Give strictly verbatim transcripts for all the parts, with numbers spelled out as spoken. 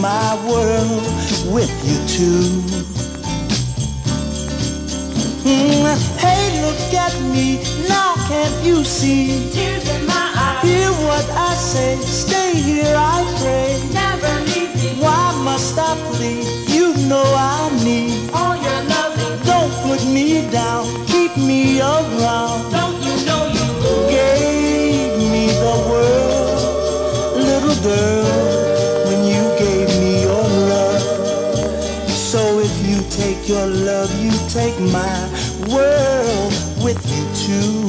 my world with you too. Mm, hey, look at me, now can't you see? Tears in my eyes. Hear what I say, stay here I pray. Never leave me. Why must I plead? You know I need All your loving. Don't put me down, keep me around. Don't you know you Gave me the world, little girl, when you gave me your love. So if you take your love, you take my world with you too.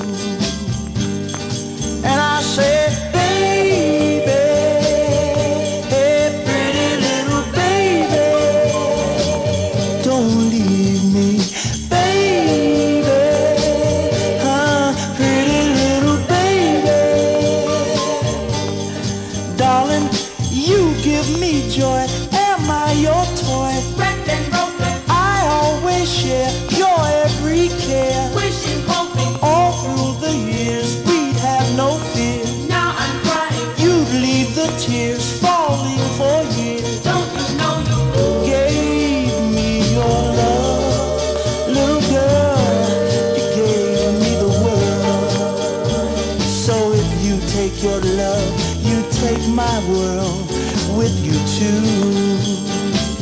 And I say, baby, hey, pretty little baby, don't leave me, baby, huh, pretty little baby. Darling, you give me joy, am I your toy? wrecked and broken. I always share your every care. Wishing, hoping. All through the years we'd have no fear. Now I'm crying. You'd leave the tears falling for years. Don't you know you Gave me your love, little girl, you gave me the world. So if you take your love, you take my world with you too.